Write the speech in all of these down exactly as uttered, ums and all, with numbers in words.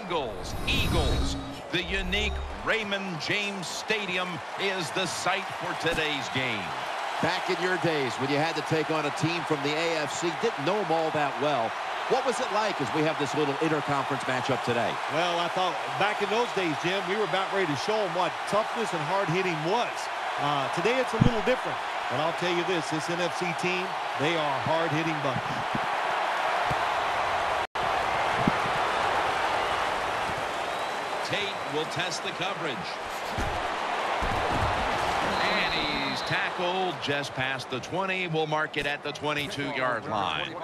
Bengals, Eagles. The unique Raymond James Stadium is the site for today's game. Back in your days when you had to take on a team from the A F C, didn't know them all that well. What was it like as we have this little interconference matchup today? Well, I thought back in those days, Jim, we were about ready to show them what toughness and hard-hitting was. Uh, today it's a little different, but I'll tell you this, this N F C team, they are a hard-hitting bunch. Tate will test the coverage. And he's tackled just past the twenty. We'll mark it at the twenty-two yard line.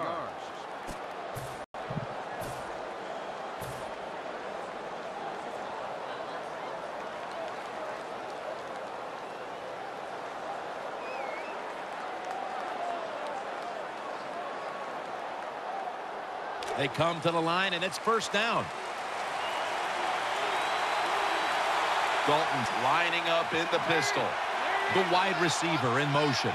They come to the line, and it's first down. Dalton's lining up in the pistol. The wide receiver in motion.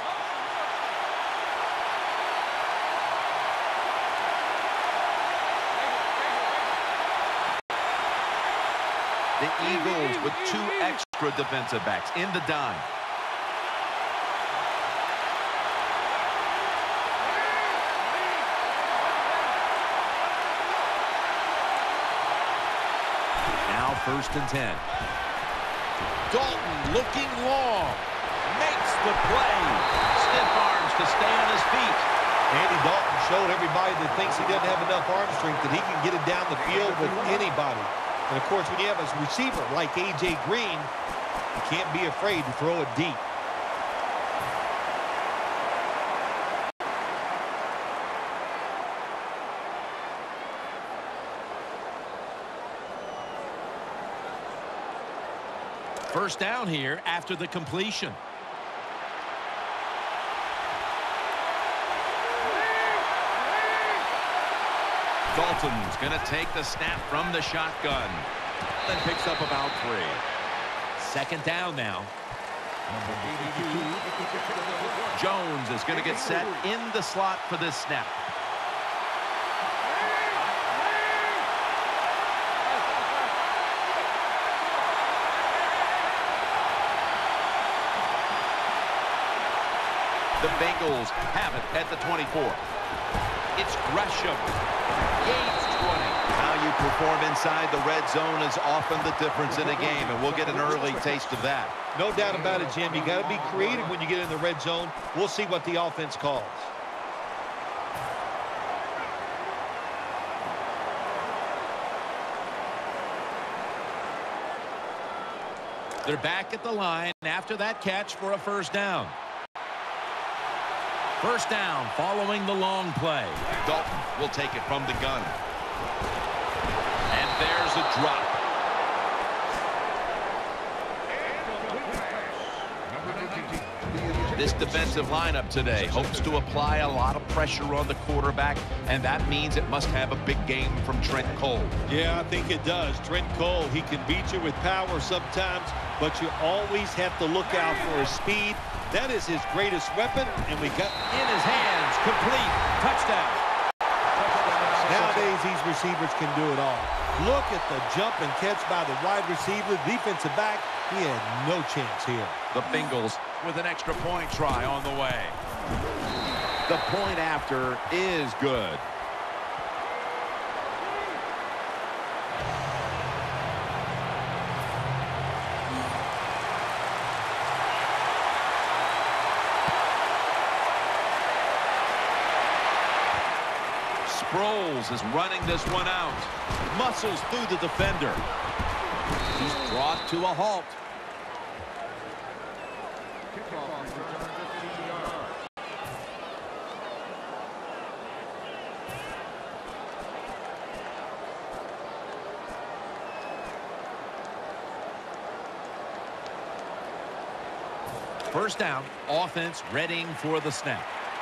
The Eagles with two extra defensive backs in the dime. Now first and ten. Dalton looking long. Makes the play. Stiff arms to stay on his feet. Andy Dalton showed everybody that thinks he doesn't have enough arm strength that he can get it down the field with anybody. And, of course, when you have a receiver like A J Green, you can't be afraid to throw it deep. First down here after the completion. Dalton's going to take the snap from the shotgun. Then picks up about three. Second down now. Jones is going to get set in the slot for this snap. The Bengals have it at the twenty-four. It's Gresham. Gains twenty. How you perform inside the red zone is often the difference in a game, and we'll get an early taste of that. No doubt about it, Jim. You got to be creative when you get in the red zone. We'll see what the offense calls. They're back at the line after that catch for a first down. First down following the long play. Dalton will take it from the gun. And there's a drop. This defensive lineup today hopes to apply a lot of pressure on the quarterback, and that means it must have a big game from Trent Cole. Yeah, I think it does. Trent Cole, he can beat you with power sometimes, but you always have to look out for his speed. That is his greatest weapon, and we got in his hands, complete, touchdown. Nowadays, these receivers can do it all. Look at the jump and catch by the wide receiver, defensive back. He had no chance here. The Bengals with an extra point try on the way. The point after is good. Sproles is running this one out. Muscles through the defender. He's brought to a halt. First down, offense readying for the snap.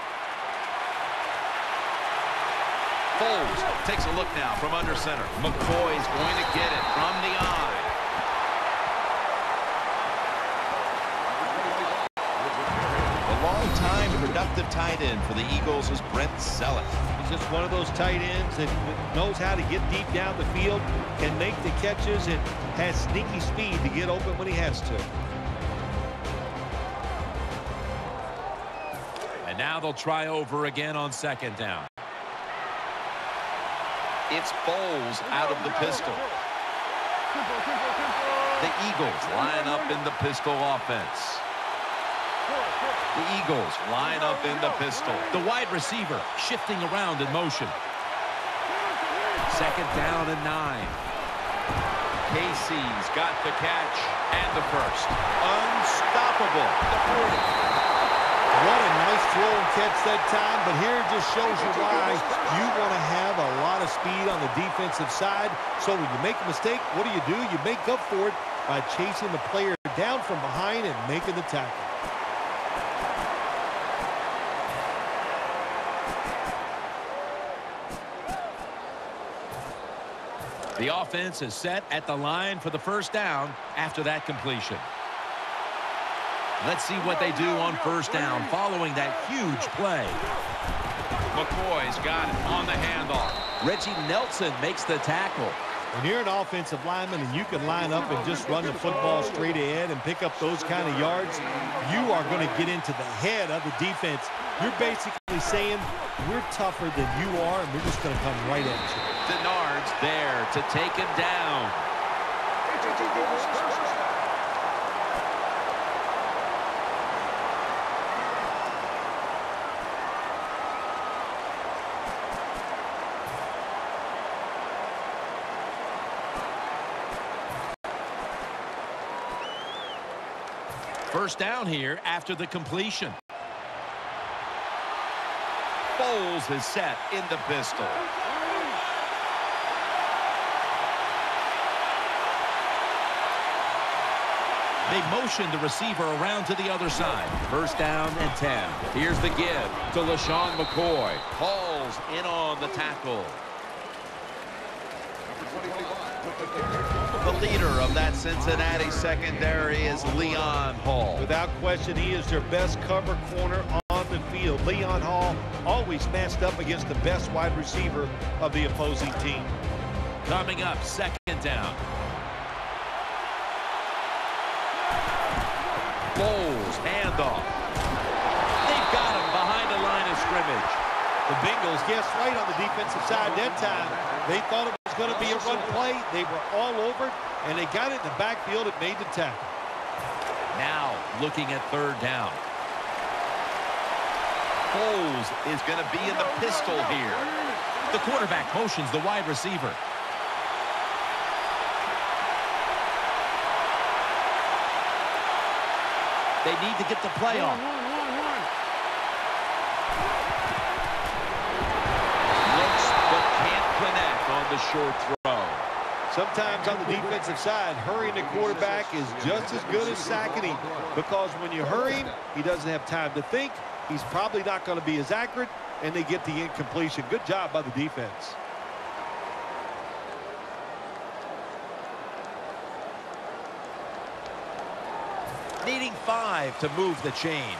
Foles takes a look now from under center. McCoy's going to get it from the eye. The long all-time productive tight end for the Eagles is Brent Celek. He's just one of those tight ends that knows how to get deep down the field, can make the catches, and has sneaky speed to get open when he has to. And now they'll try over again on second down. It's Foles out of the pistol. The Eagles line up in the pistol offense. The Eagles line up in the pistol. The wide receiver shifting around in motion. Second down and nine. Casey's got the catch and the first. Unstoppable. The forty. What a nice throw and catch that time, but here it just shows you why you want to have a lot of speed on the defensive side. So when you make a mistake, what do you do? You make up for it by chasing the player down from behind and making the tackle. The offense is set at the line for the first down after that completion. Let's see what they do on first down following that huge play. McCoy's got it on the handoff. Reggie Nelson makes the tackle. When you're an offensive lineman and you can line up and just run the football straight ahead and pick up those kind of yards, you are going to get into the head of the defense. You're basically saying, we're tougher than you are, and we're just going to come right at you. Denard's there to take him down. First down here after the completion. Foles is set in the pistol. They motion the receiver around to the other side. First down and ten. Here's the give to LaShawn McCoy. Falls in on the tackle. The leader of that Cincinnati secondary is Leon Hall. Without question, he is their best cover corner on the field. Leon Hall always matched up against the best wide receiver of the opposing team. Coming up, second down. Foles, handoff. They've got him behind the line of scrimmage. The Bengals guessed right on the defensive side that time. They thought it was going to be a run play. They were all over it, and they got it in the backfield and made the tackle. Now looking at third down. Foles is going to be in the pistol here. The quarterback motions the wide receiver. They need to get the play off. Looks but can't connect on the short throw. Sometimes on the defensive side, hurrying the quarterback is just as good as sacking him, because when you hurry him, he doesn't have time to think. He's probably not going to be as accurate, and they get the incompletion. Good job by the defense. Needing five to move the chains.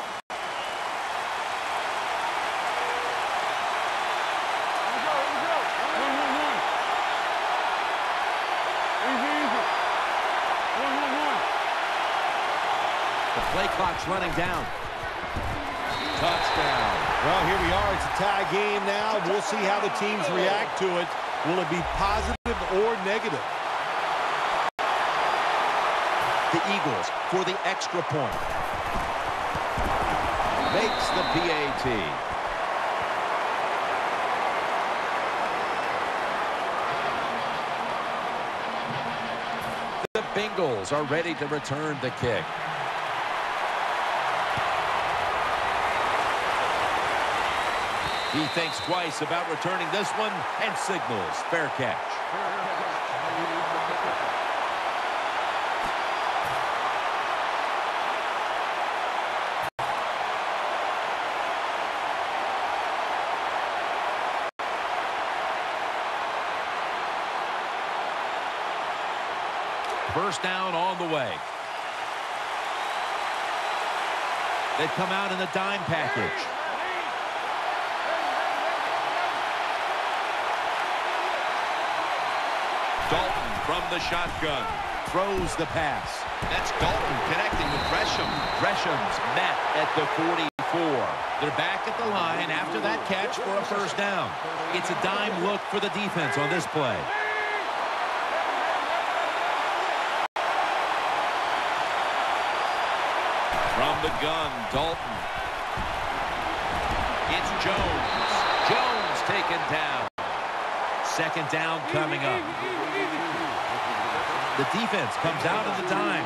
The play clock's running down. Touchdown. Well, here we are. It's a tie game now. We'll see how the teams react to it. Will it be positive or negative? The Eagles for the extra point. Makes the P A T. The Bengals are ready to return the kick. He thinks twice about returning this one and signals fair catch. First down on the way. They come out in the dime package. Dalton from the shotgun. Throws the pass. That's Dalton connecting with Gresham. Gresham's met at the forty-four. They're back at the line after that catch for a first down. It's a dime look for the defense on this play. From the gun, Dalton. It's Jones. Jones taken down. Second down coming up. The defense comes out of the dime.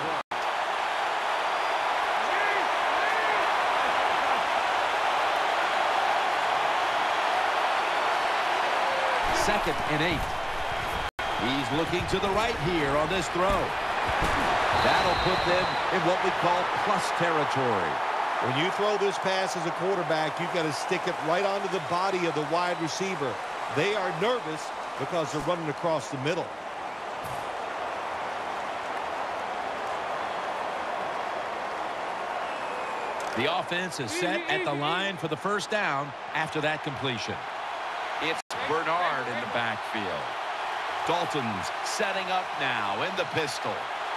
Second and eight. He's looking to the right here on this throw. That'll put them in what we call plus territory. When you throw this pass as a quarterback, you've got to stick it right onto the body of the wide receiver. They are nervous because they're running across the middle. The offense is set at the line for the first down after that completion. It's Bernard in the backfield. Dalton's setting up now in the pistol.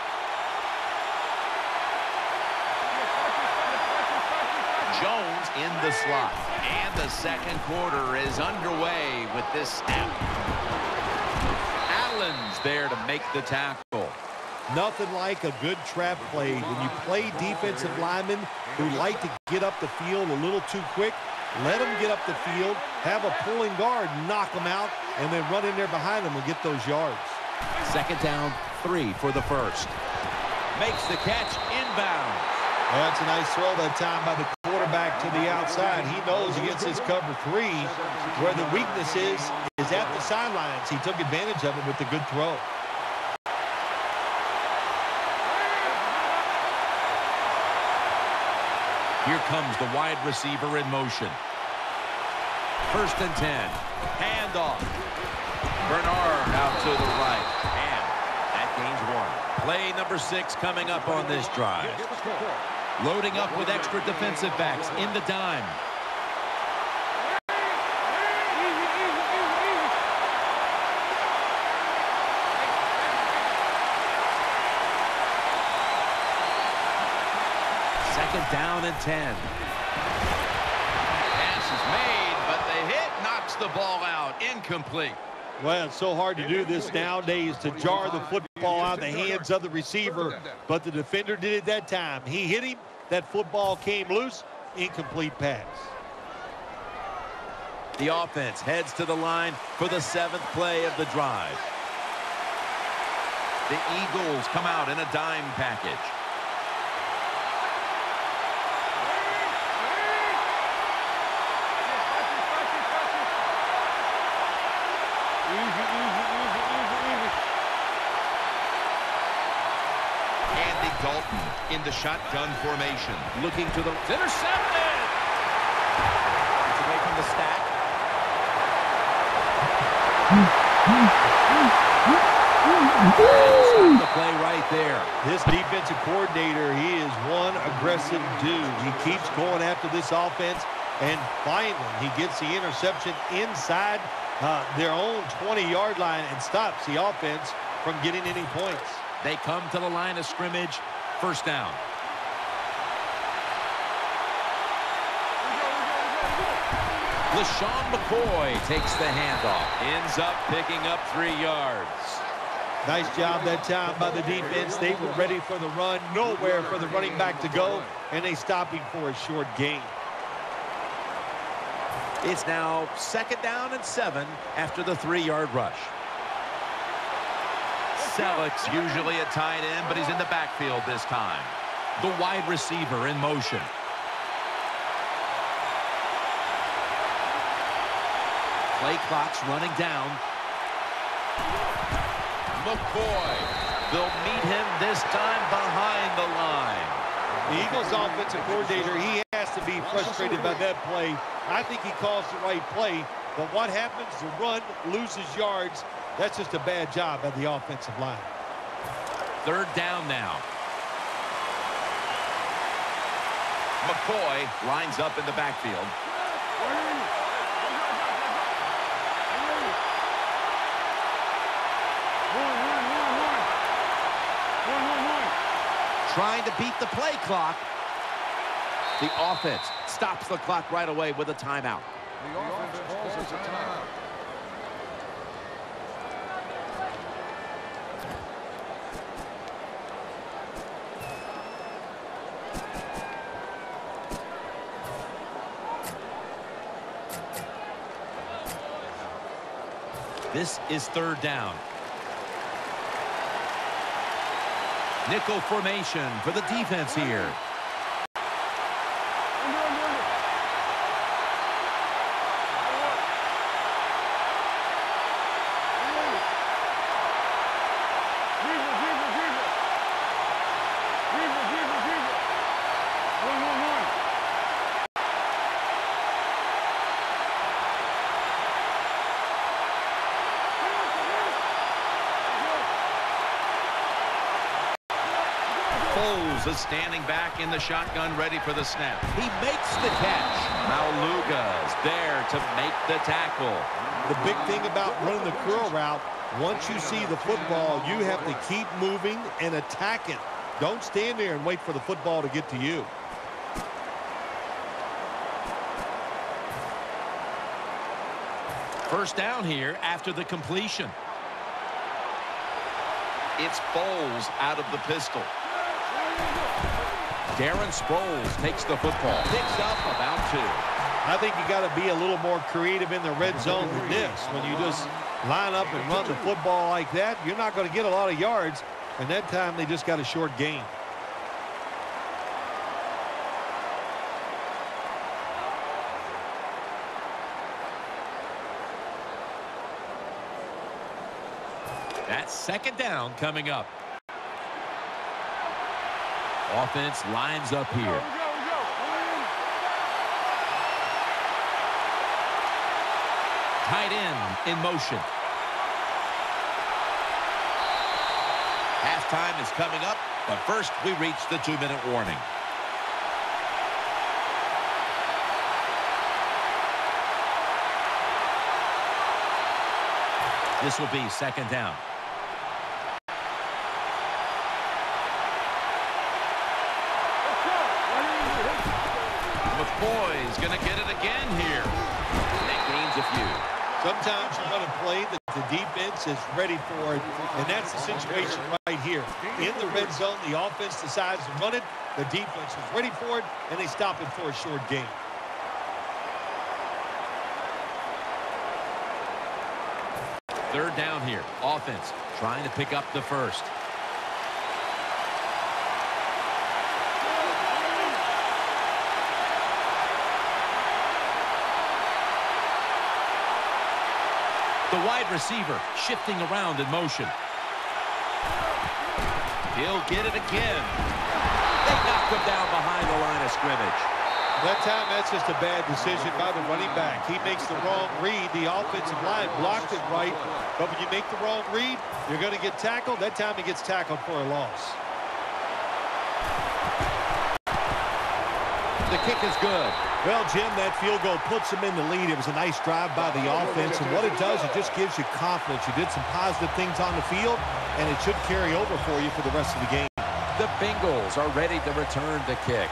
Jones in the slot. And the second quarter is underway with this snap. Allen's there to make the tackle. Nothing like a good trap play. When you play defensive linemen who like to get up the field a little too quick, let them get up the field, have a pulling guard, knock them out, and then run in there behind them and get those yards. Second down, three for the first. Makes the catch inbound. That's a nice throw that time by the quarterback to the outside. He knows against his cover three where the weakness is, is at the sidelines. He took advantage of it with the good throw. Here comes the wide receiver in motion. First and ten. Handoff. Bernard out to the right. And that gains one. Play number six coming up on this drive. Loading up with extra defensive backs in the dime. Second down and ten. Pass is made, but the hit knocks the ball out. Incomplete. Well, it's so hard to do this nowadays, to jar the football out of the hands of the receiver, but the defender did it that time. He hit him, that football came loose, incomplete pass. The offense heads to the line for the seventh play of the drive. The Eagles come out in a dime package. Dalton in the shotgun formation. Looking to the... It's intercepted! It's away from the stack. Stop the play right there. This defensive coordinator, he is one aggressive dude. He keeps going after this offense, and finally he gets the interception inside uh, their own twenty-yard line and stops the offense from getting any points. They come to the line of scrimmage. First down. LeSean McCoy takes the handoff. Ends up picking up three yards. Nice job that time by the defense. They were ready for the run. Nowhere for the running back to go. And they stop him for a short gain. It's now second down and seven after the three-yard rush. Selleck's usually a tight end, but he's in the backfield this time. The wide receiver in motion. Play clock's running down. McCoy. They'll meet him this time behind the line. The Eagles offensive coordinator, he has to be frustrated by that play. I think he calls the right play, but what happens? The run loses yards. That's just a bad job by the offensive line. Third down now. McCoy lines up in the backfield. Trying to beat the play clock. The offense stops the clock right away with a timeout. The offense calls a timeout. This is third down. Nickel formation for the defense here. Foles is standing back in the shotgun, ready for the snap. He makes the catch. Maluga's there to make the tackle. The big thing about running the curl route, once you see the football, you have to keep moving and attack it. Don't stand there and wait for the football to get to you. First down here after the completion. It's Foles out of the pistol. Darren Sproles takes the football. Picks up about two. I think you got to be a little more creative in the red zone than this. When you just line up and run the football like that, you're not going to get a lot of yards. And that time they just got a short gain. That's second down coming up. Offense lines up here. Tight end in motion. Halftime is coming up, but first we reach the two-minute warning. This will be second down. McCoy's going to get it again here. That gains a few. Sometimes you run a play that the defense is ready for it, and that's the situation right here. In the red zone, the offense decides to run it, the defense is ready for it, and they stop it for a short gain. Third down here. Offense trying to pick up the first. The wide receiver shifting around in motion. He'll get it again. They knock him down behind the line of scrimmage. That time, that's just a bad decision by the running back. He makes the wrong read. The offensive line blocked it right. But when you make the wrong read, you're going to get tackled. That time he gets tackled for a loss. The kick is good. Well, Jim, that field goal puts them in the lead. It was a nice drive by the offense, and what it does, it just gives you confidence. You did some positive things on the field, and it should carry over for you for the rest of the game. The Bengals are ready to return the kick.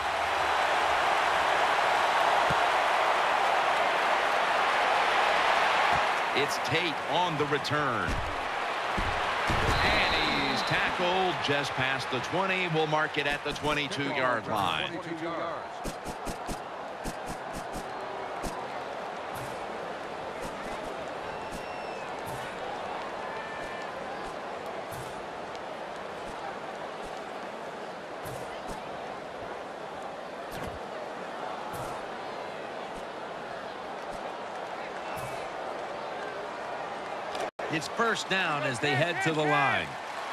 It's Tate on the return. And he's tackled just past the twenty. We'll mark it at the twenty-two yard line. It's first down as they head to the line.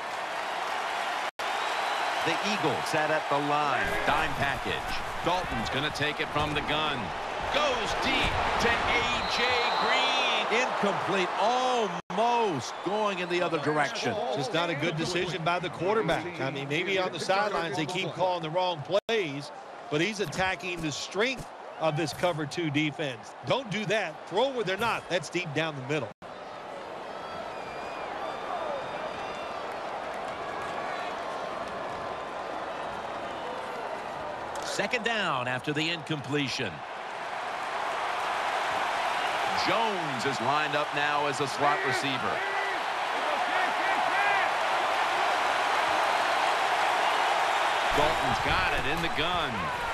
The Eagles set at the line. Dime package. Dalton's going to take it from the gun. Goes deep to A J Green. Incomplete, almost going in the other direction. Just not a good decision by the quarterback. I mean, maybe on the sidelines they keep calling the wrong plays, but he's attacking the strength of this cover two defense. Don't do that. Throw where they're not. That's deep down the middle. Second down after the incompletion. Jones is lined up now as a slot receiver. Dalton's got it in the gun.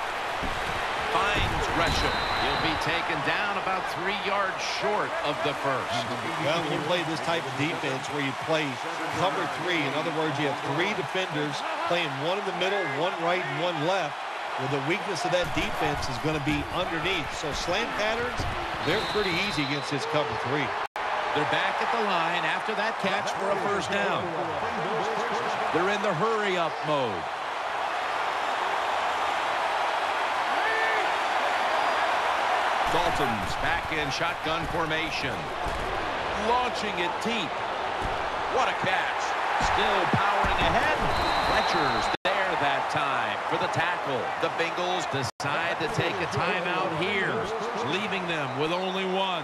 Finds Gresham. He'll be taken down about three yards short of the first. Well, when you play this type of defense where you play cover three, in other words, you have three defenders playing one in the middle, one right, and one left. Well, the weakness of that defense is going to be underneath. So slant patterns, they're pretty easy against this cover three. They're back at the line after that catch for a first down. They're in the hurry-up mode. Dalton's back in shotgun formation. Launching it deep. What a catch. Still powering ahead. Fletcher's there that time for the tackle. The Bengals Decide to take a timeout here, leaving them with only one.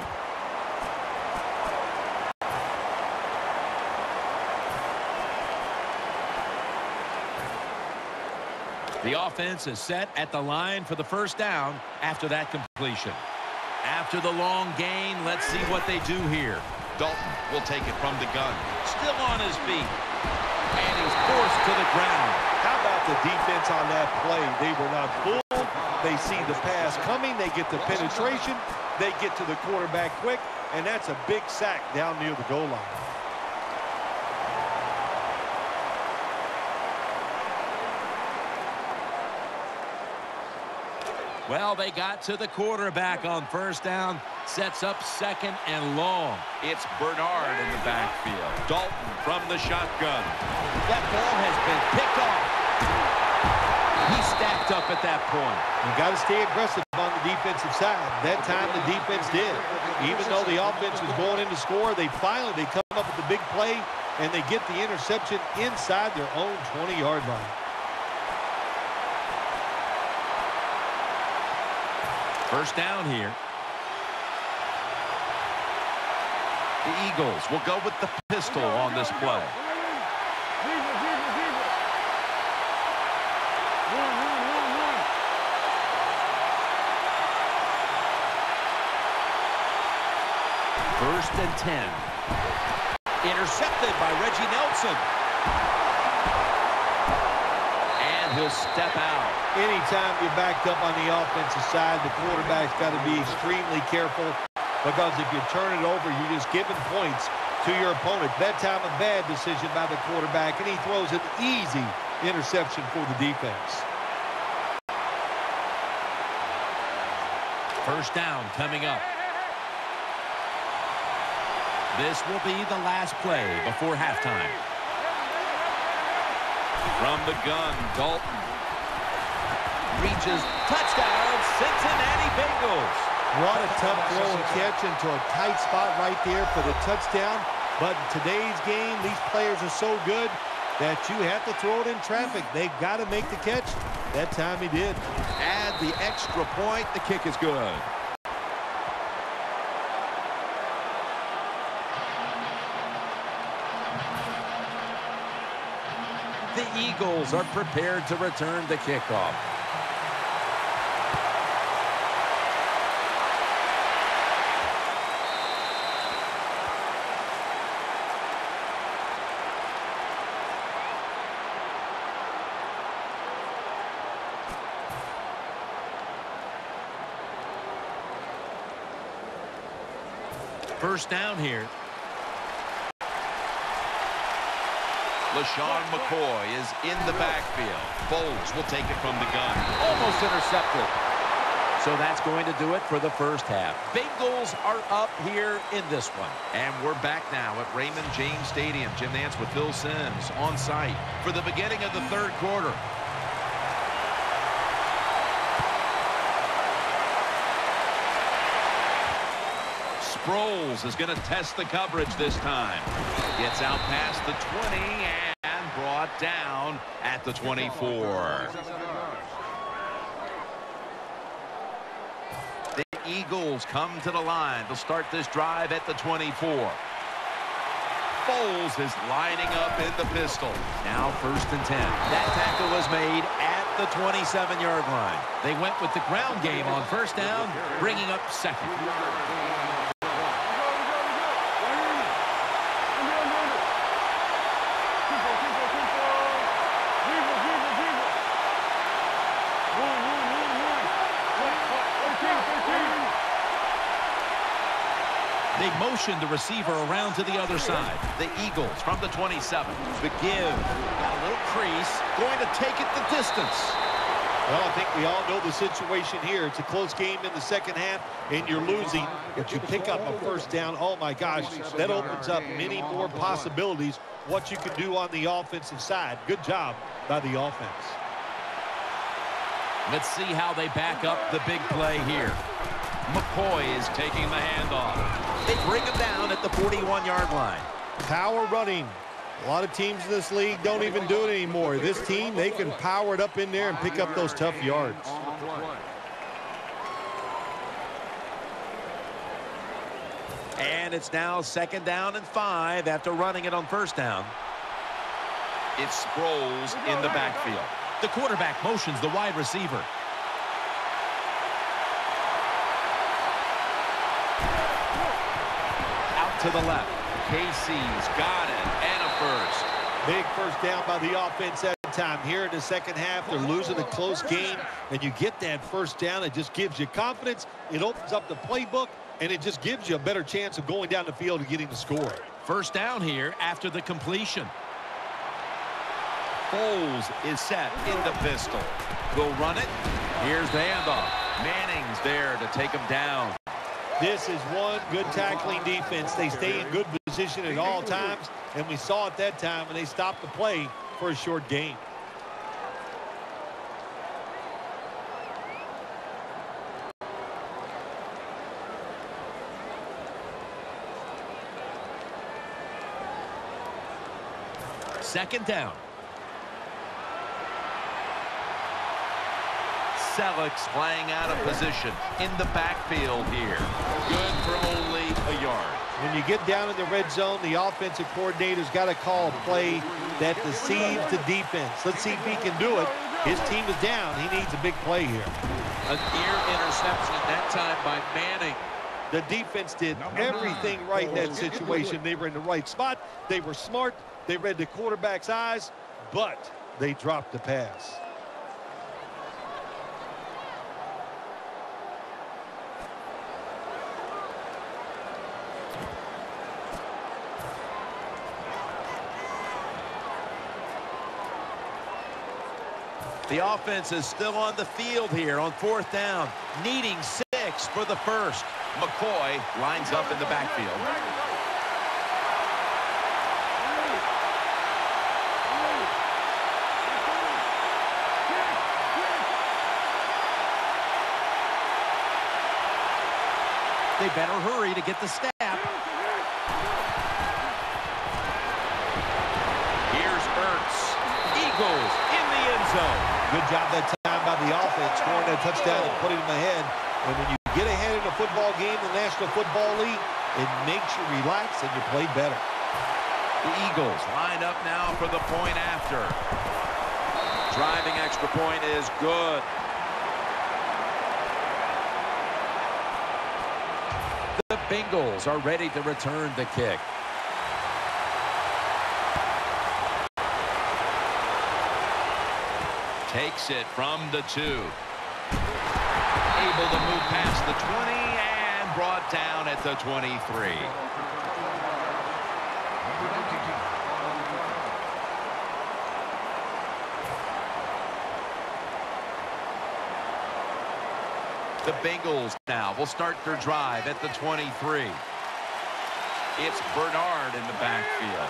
The offense is set at the line for the first down after that completion. After the long gain, let's see what they do here. Dalton will take it from the gun. Still on his feet. And he's forced to the ground. How about the defense on that play? They were not fooled. They see the pass coming. They get the penetration. They get to the quarterback quick. And that's a big sack down near the goal line. Well, they got to the quarterback on first down. Sets up second and long. It's Bernard in the backfield. Dalton from the shotgun. That ball has been picked off. He stacked up at that point. You got to stay aggressive on the defensive side. That time the defense did. Even though the offense was going in to score, they finally they come up with the big play, and they get the interception inside their own twenty-yard line. First down here. The Eagles will go with the pistol on this play. First and ten. Intercepted by Reggie Nelson. And he'll step out. Anytime you're backed up on the offensive side, the quarterback's got to be extremely careful, because if you turn it over, you're just giving points to your opponent. That time a bad decision by the quarterback, and he throws an easy interception for the defense. First down coming up. This will be the last play before halftime. From the gun, Dalton. Reaches, touchdown, Cincinnati Bengals. What a tough throw and catch into a tight spot right there for the touchdown. But in today's game, these players are so good that you have to throw it in traffic. They've got to make the catch. That time he did. Add the extra point. The kick is good. The Eagles are prepared to return the kickoff. First down here. LaShawn McCoy is in the backfield. Bowles will take it from the gun. Almost intercepted. So that's going to do it for the first half. Bengals are up here in this one. And we're back now at Raymond James Stadium. Jim Nantz with Phil Simms on site for the beginning of the third quarter. Sproles is going to test the coverage this time. Gets out past the twenty and brought down at the twenty-four. Eagles come to the line to start this drive at the twenty-four. Foles is lining up in the pistol. Now first and ten. That tackle was made at the twenty-seven yard line. They went with the ground game on first down, bringing up second. They motion the receiver around to the other side. The Eagles from the twenty-seven. The give. Got a little crease. Going to take it the distance. Well, I think we all know the situation here. It's a close game in the second half, and you're losing, but you pick up a first down. Oh, my gosh, that opens up many more possibilities what you can do on the offensive side. Good job by the offense. Let's see how they back up the big play here. McCoy is taking the handoff. They bring him down at the forty-one yard line. Power running. A lot of teams in this league don't even do it anymore. This team, they can power it up in there and pick up those tough yards. And it's now second down and five after running it on first down. It's Sproles in the backfield. The quarterback motions the wide receiver. Out to the left. Casey's got it, and a first. Big first down by the offense that time. Here in the second half, they're losing a close game, and you get that first down. It just gives you confidence. It opens up the playbook, and it just gives you a better chance of going down the field and getting the score. First down here after the completion. Foles is set in the pistol. Will run it. Here's the handoff. Manning's there to take him down. This is one good tackling defense. They stay in good position at all times, and we saw it that time when they stopped the play for a short gain. Second down. Selleck's playing out of position in the backfield here. Good for only a yard. When you get down in the red zone, the offensive coordinator's got to call a play that deceives the defense. Let's see if he can do it. His team is down. He needs a big play here. A near interception that time by Manning. The defense did everything right in that situation. They were in the right spot. They were smart. They read the quarterback's eyes, but they dropped the pass. The offense is still on the field here on fourth down, needing six for the first. McCoy lines up in the backfield. They better hurry to get the snap. Here's Ertz. Eagles in the end zone. Good job that time by the offense, scoring that touchdown and putting them ahead. And when you get ahead in a football game, the National Football League, it makes you relax and you play better. The Eagles line up now for the point after. Driving extra point is good. The Bengals are ready to return the kick. Takes it from the two. Able to move past the twenty and brought down at the twenty-three. The Bengals now will start their drive at the twenty-three. It's Bernard in the backfield.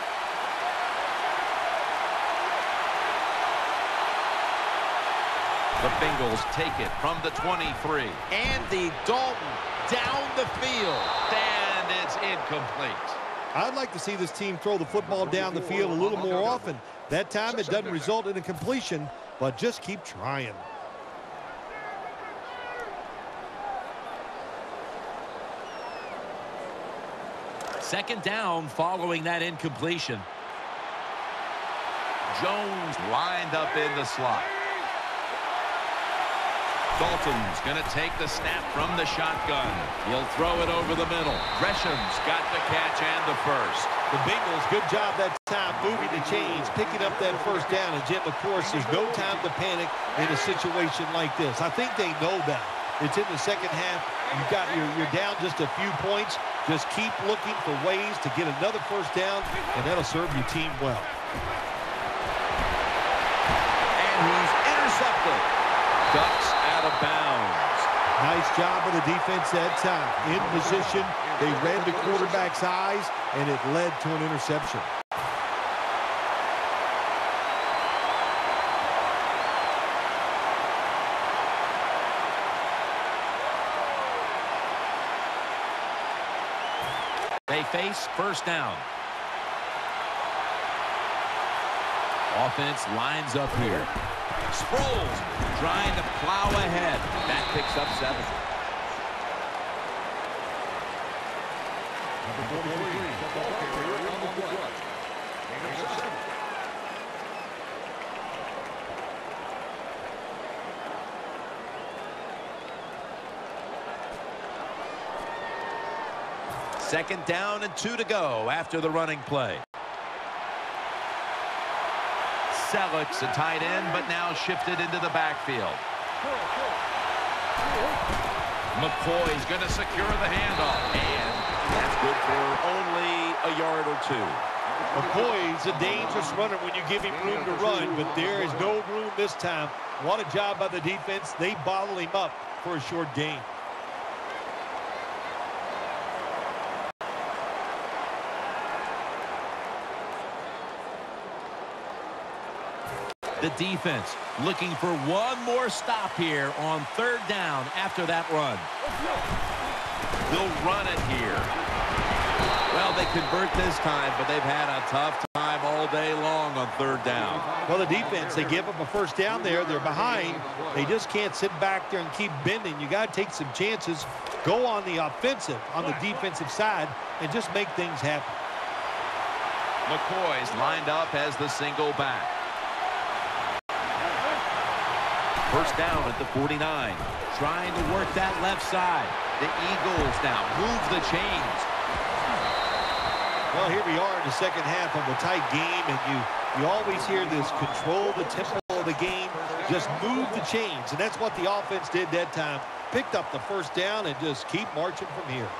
The Bengals take it from the twenty-three. Andy Dalton down the field. And it's incomplete. I'd like to see this team throw the football down the field a little more often. That time it doesn't result in a completion, but just keep trying. second down following that incompletion. Jones lined up in the slot. Dalton's going to take the snap from the shotgun. He'll throw it over the middle. Gresham's got the catch and the first. The Bengals, good job that time moving the chains, picking up that first down. And Jim, of course, there's no time to panic in a situation like this. I think they know that. It's in the second half. You've got, you're, you're down just a few points. Just keep looking for ways to get another first down, and that'll serve your team well. And he's intercepted. Ducks out of bounds. Nice job of the defense that time. In position, they read the quarterback's eyes, and it led to an interception. They face first down. Offense lines up here. Sproles trying to plow ahead. That picks up seven. Second down and two to go after the running play. Selleck's a tight end, but now shifted into the backfield. McCoy's going to secure the handoff, and that's good for only a yard or two. McCoy's a dangerous runner when you give him room to run, but there is no room this time. What a job by the defense. They bottle him up for a short gain. The defense looking for one more stop here on third down after that run. They'll run it here. Well, they convert this time, but they've had a tough time all day long on third down. Well, the defense, they give up a first down there. They're behind. They just can't sit back there and keep bending. You got to take some chances. Go on the offensive, on the defensive side, and just make things happen. McCoy's lined up as the single back. First down at the forty-nine. Trying to work that left side. The Eagles now move the chains. Well, here we are in the second half of a tight game, and you, you always hear this, control the tempo of the game, just move the chains, and that's what the offense did that time. Picked up the first down and just keep marching from here.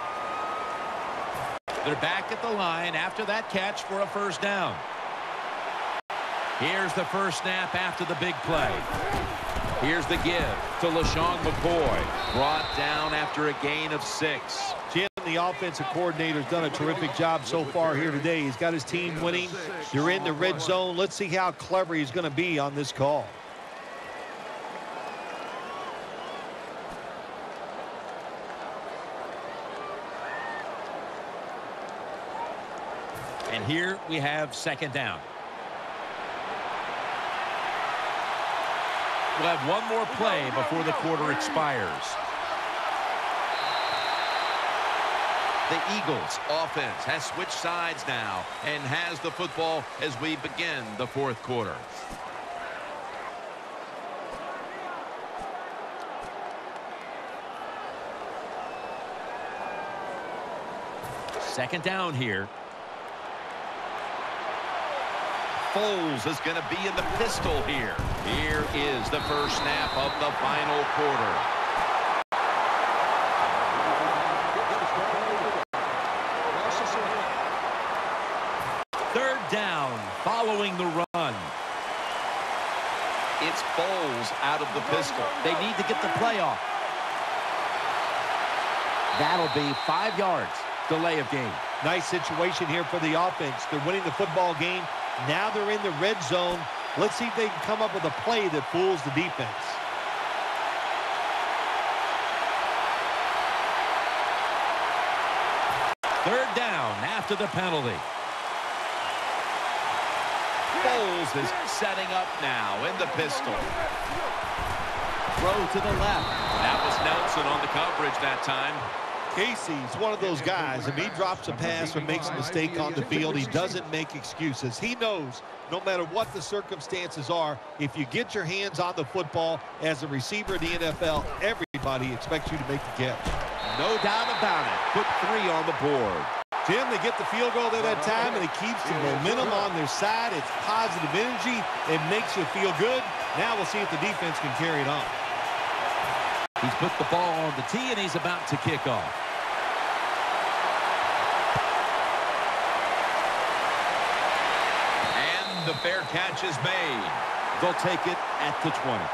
They're back at the line after that catch for a first down. Here's the first snap after the big play. Here's the give to LeSean McCoy. Brought down after a gain of six. Jim, the offensive coordinator's done a terrific job so far here today. He's got his team winning. They're in the red zone. Let's see how clever he's going to be on this call. And here we have second down. We'll have one more play before the quarter expires. The Eagles offense has switched sides now and has the football as we begin the fourth quarter. Second down here. Foles is going to be in the pistol here. Here is the first snap of the final quarter. Third down following the run. It's Foles out of the pistol. They need to get the play off. That'll be five yards. Delay of game. Nice situation here for the offense. They're winning the football game. Now they're in the red zone. Let's see if they can come up with a play that fools the defense. Third down after the penalty. Foles is setting up now in the pistol. Throw to the left. That was Nelson on the coverage that time. Casey's one of those guys. If he drops a pass or makes a mistake on the field, he doesn't make excuses. He knows no matter what the circumstances are, if you get your hands on the football as a receiver in the N F L, everybody expects you to make the catch. No doubt about it. Put three on the board. Jim, they get the field goal there that time, and it keeps the momentum on their side. It's positive energy. It makes you feel good. Now we'll see if the defense can carry it on. He's put the ball on the tee, and he's about to kick off. And the fair catch is made. They'll take it at the twenty.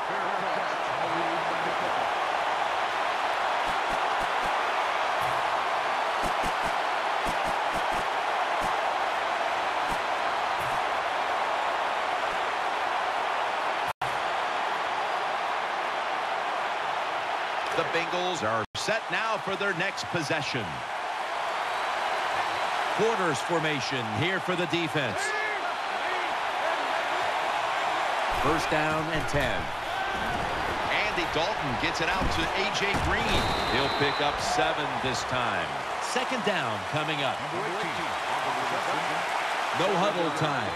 The Bengals are set now for their next possession. Quarters formation here for the defense. First down and ten. Andy Dalton gets it out to A J Green. He'll pick up seven this time. Second down coming up. No huddle time.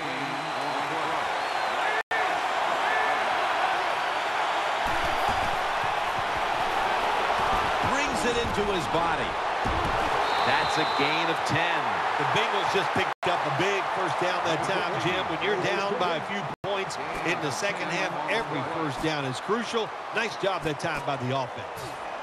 It into his body. That's a gain of ten. The Bengals just picked up a big first down that time, Jim. When you're down by a few points in the second half, every first down is crucial. Nice job that time by the offense.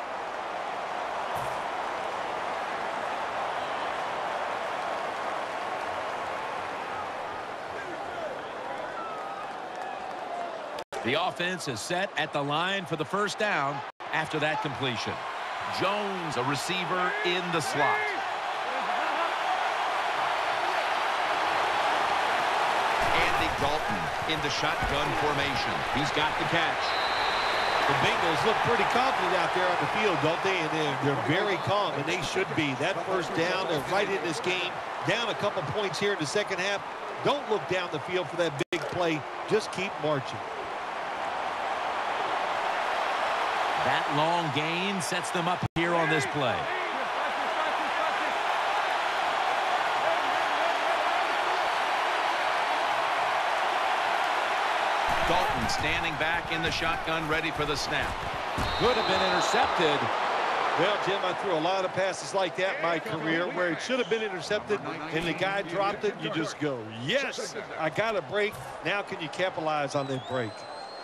The offense is set at the line for the first down after that completion. Jones, a receiver in the slot. Andy Dalton in the shotgun formation. He's got the catch. The Bengals look pretty confident out there on the field, don't they? And they're, they're very calm, and they should be. That first down, they're right in this game. Down a couple points here in the second half. Don't look down the field for that big play. Just keep marching. That long gain sets them up here on this play. Dalton standing back in the shotgun, ready for the snap. Could have been intercepted. Well, Jim, I threw a lot of passes like that in my career where it should have been intercepted and the guy dropped it. You just go, yes, I got a break. Now can you capitalize on that break?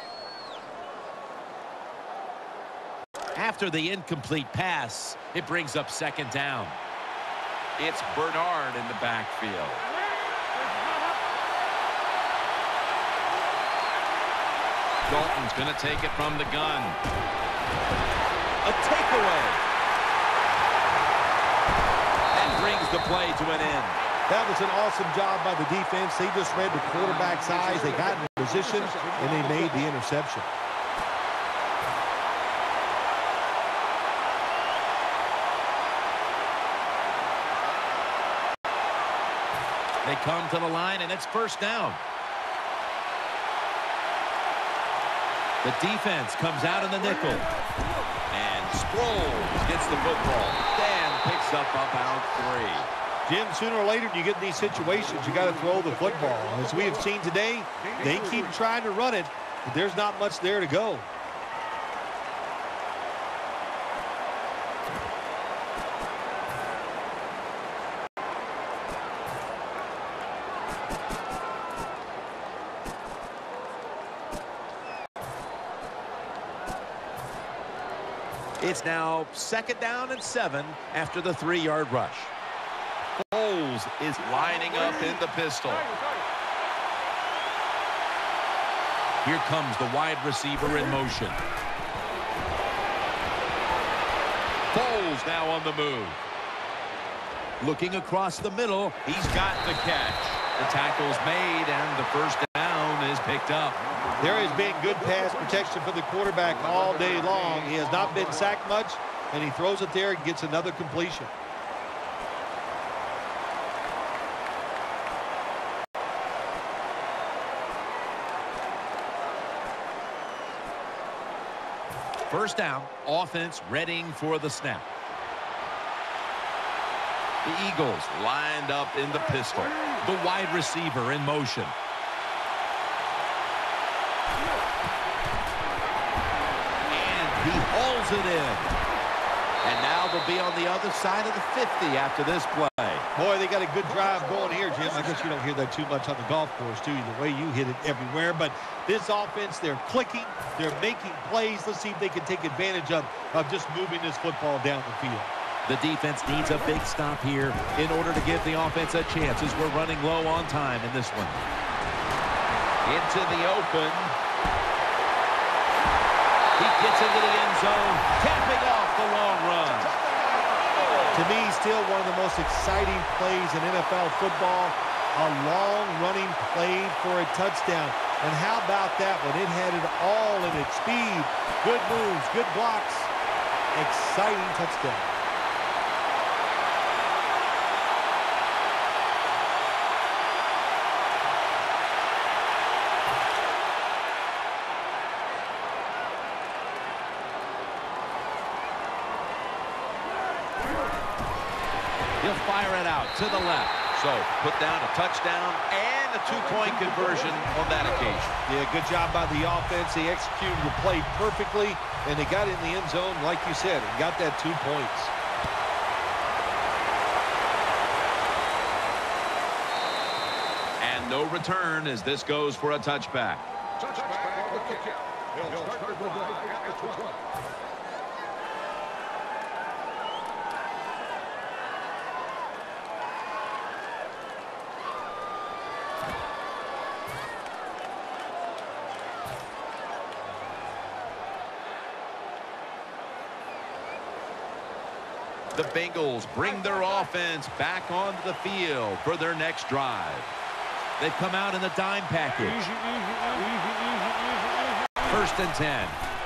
After the incomplete pass, it brings up second down. It's Bernard in the backfield. Dalton's going to take it from the gun. A takeaway. And brings the play to an end. That was an awesome job by the defense. They just read the quarterback's eyes. They got in position, and they made the interception. They come to the line, and it's first down. The defense comes out in the nickel. And Sproles gets the football. Dan picks up about three. Jim, sooner or later, when you get in these situations, you got to throw the football. As we have seen today, they keep trying to run it, but there's not much there to go. It's now second down and seven after the three-yard rush. Foles is lining up in the pistol. Here comes the wide receiver in motion. Foles now on the move. Looking across the middle. He's got the catch. The tackle's made, and the first down is picked up. There has been good pass protection for the quarterback all day long. He has not been sacked much, and he throws it there and gets another completion. First down, offense readying for the snap. The Eagles lined up in the pistol. The wide receiver in motion. And he hauls it in. And now they'll be on the other side of the fifty after this play. Boy, they got a good drive going here, Jim. I guess you don't hear that too much on the golf course, do you? The way you hit it everywhere. But this offense, they're clicking. They're making plays. Let's see if they can take advantage of, of just moving this football down the field. The defense needs a big stop here in order to give the offense a chance as we're running low on time in this one. Into the open. He gets into the end zone, capping off the long run. To me, still one of the most exciting plays in N F L football. A long-running play for a touchdown. And how about that one? It had it all in its speed. Good moves, good blocks. Exciting touchdown. He'll fire it out to the left. So, put down a touchdown and a two-point conversion on that occasion. Yeah, good job by the offense. They executed the play perfectly, and they got in the end zone, like you said, and got that two points. And no return as this goes for a touchback. Touchback with the kick. He'll start the drive at the twenty. The Bengals bring their offense back onto the field for their next drive. They've come out in the dime package. First and ten.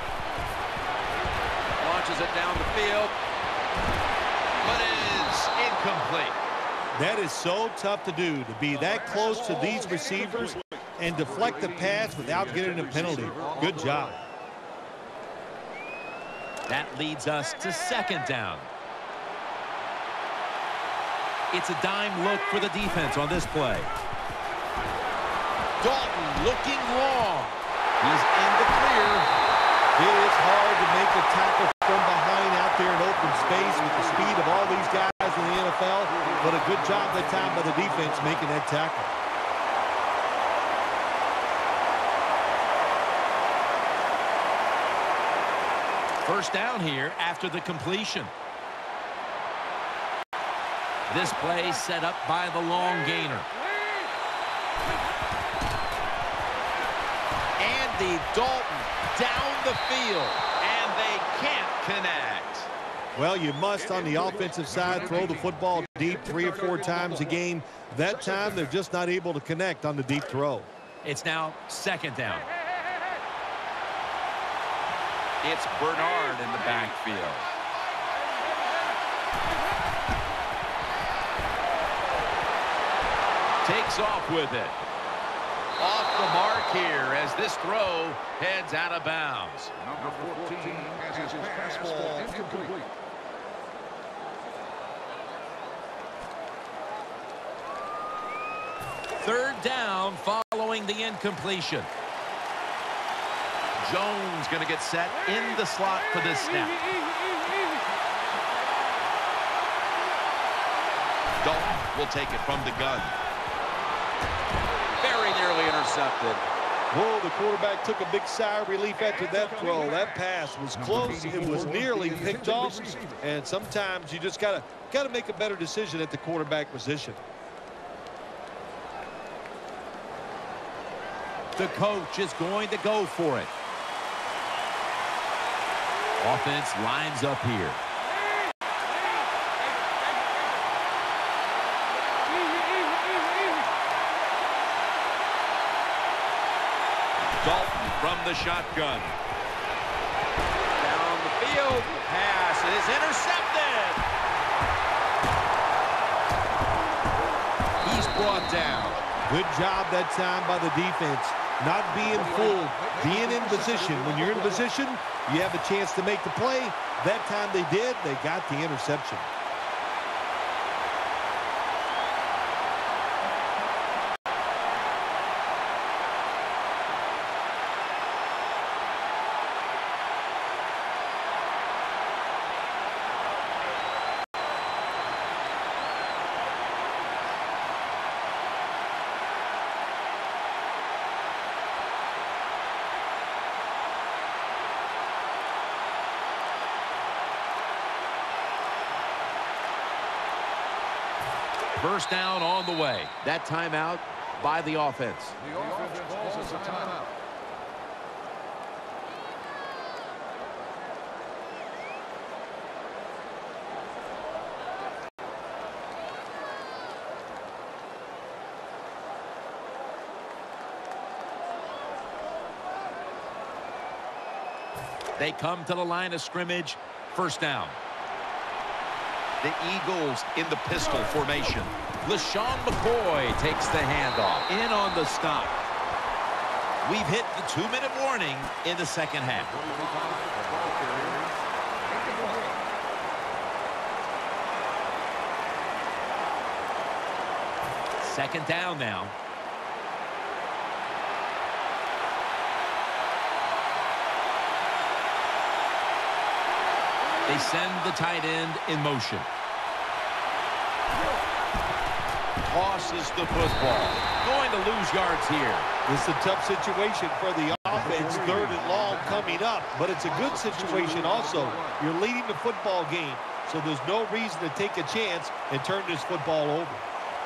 Launches it down the field, but is incomplete. That is so tough to do, to be that close to these receivers and deflect the pass without getting a penalty. Good job. That leads us to second down. It's a dime look for the defense on this play. Dalton looking long. He's in the clear. It is hard to make a tackle from behind out there in open space with the speed of all these guys in the N F L, but a good job that time by the defense making that tackle. First down here after the completion. This play set up by the long gainer. Andy Dalton down the field, and they can't connect. Well, you must, on the offensive side, throw the football deep three or four times a game. That time, they're just not able to connect on the deep throw. It's now second down. It's Bernard in the backfield. Takes off with it. Off the mark here as this throw heads out of bounds. Number fourteen has his pass ball incomplete. Third down following the incompletion. Jones going to get set in the slot for this snap. Dalton will take it from the gun. Very nearly intercepted. Whoa, the quarterback took a big sigh of relief after that throw. That pass was close. It was nearly picked off. And sometimes you just gotta gotta make a better decision at the quarterback position. The coach is going to go for it. Offense lines up here. Dalton from the shotgun. Down the field. Pass is intercepted. He's brought down. Good job that time by the defense. Not being fooled, being in position. When you're in position, you have a chance to make the play. That time they did, they got the interception. First down on the way. That timeout by the offense. The offense calls a timeout. They come to the line of scrimmage. First down. The Eagles in the pistol formation. LeSean McCoy takes the handoff. In on the stop. We've hit the two-minute warning in the second half. Second down now. They send the tight end in motion. Tosses the football. Going to lose yards here. This is a tough situation for the offense. Third and long coming up. But it's a good situation also. You're leading the football game. So there's no reason to take a chance and turn this football over.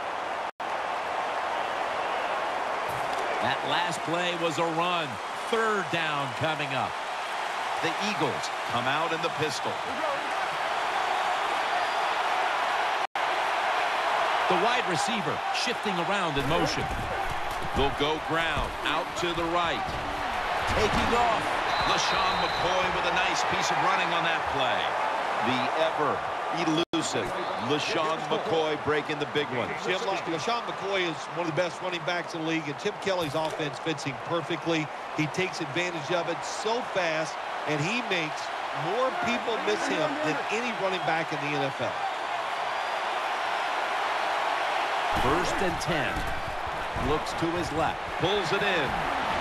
That last play was a run. Third down coming up. The Eagles come out in the pistol. The wide receiver shifting around in motion. They'll go ground out to the right. Taking off. LeSean McCoy with a nice piece of running on that play. The ever elusive LeSean McCoy breaking the big one. Jim, LeSean McCoy is one of the best running backs in the league, and Chip Kelly's offense fits him perfectly. He takes advantage of it so fast, and he makes more people miss him than any running back in the N F L. First and ten. Looks to his left. Pulls it in.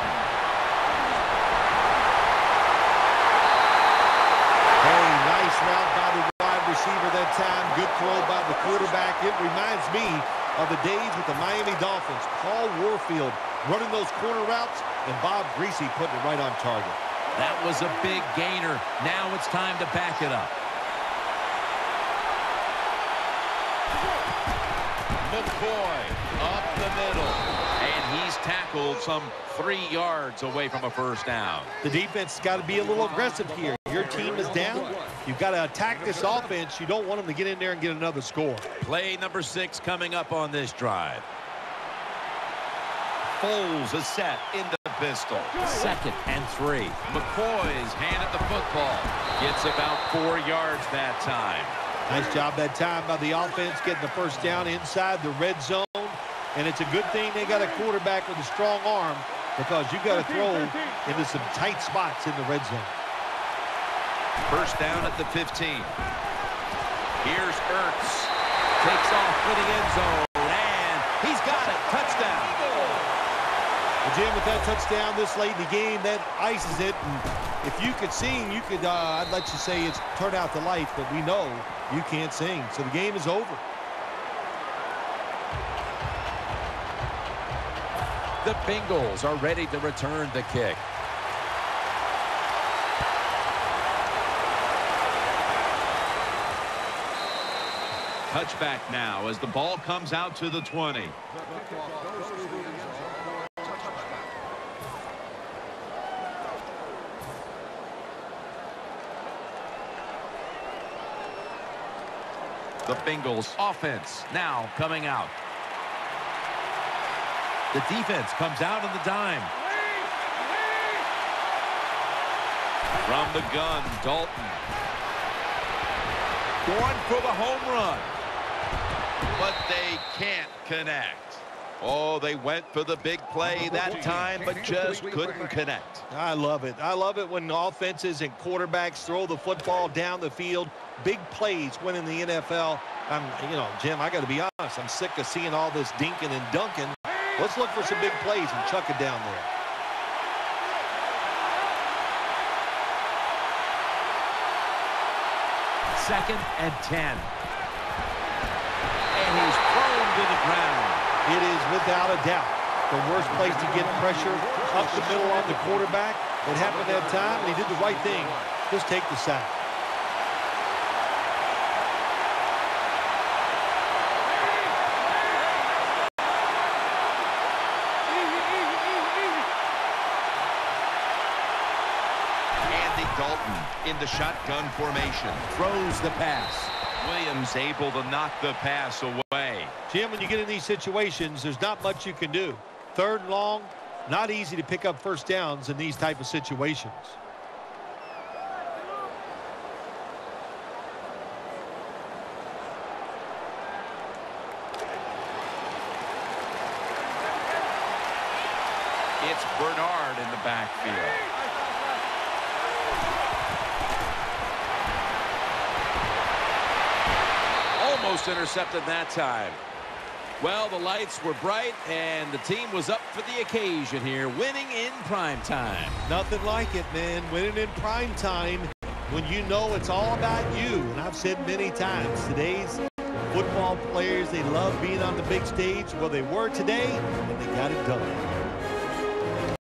Hey, nice route by the wide receiver that time. Good throw by the quarterback. It reminds me of the days with the Miami Dolphins. Paul Warfield running those corner routes, and Bob Greasy putting it right on target. That was a big gainer. Now it's time to back it up. McCoy up the middle. And he's tackled some three yards away from a first down. The defense has got to be a little aggressive here. Your team is down. You've got to attack this offense. You don't want them to get in there and get another score. Play number six coming up on this drive. Foles is set in the pistol. Second and three. McCoy's hand at the football. Gets about four yards that time. Nice job that time by the offense getting the first down inside the red zone. And it's a good thing they got a quarterback with a strong arm, because you got to throw into some tight spots in the red zone. First down at the fifteen. Here's Ertz. Takes off for the end zone. And he's got it. Touchdown. Well, Jim, with that touchdown this late in the game, that ices it. And if you could sing, you could, uh, I'd let you say it's turned out the light, but we know you can't sing. So the game is over. The Bengals are ready to return the kick. Touchback now as the ball comes out to the twenty. The Bengals offense now coming out. The defense comes out on the dime. From the gun, Dalton. Going for the home run. But they can't connect. Oh, they went for the big play that time, but just couldn't connect. I love it. I love it when offenses and quarterbacks throw the football down the field. Big plays win in the N F L. I'm, you know, Jim, I got to be honest. I'm sick of seeing all this dinking and dunking. Let's look for some big plays and chuck it down there. Second and ten. And he's thrown to the ground. It is without a doubt the worst place to get pressure up the middle on the quarterback. It happened that time, and he did the right thing. Just take the sack. Dalton in the shotgun formation. Throws the pass. Williams able to knock the pass away. Jim, when you get in these situations, there's not much you can do. Third and long, not easy to pick up first downs in these type of situations. It's Bernard in the backfield. Almost intercepted that time. Well, the lights were bright, and the team was up for the occasion here, winning in prime time. Nothing like it, man. Winning in prime time when you know it's all about you. And I've said many times, today's football players, they love being on the big stage. Well, they were today, and they got it done.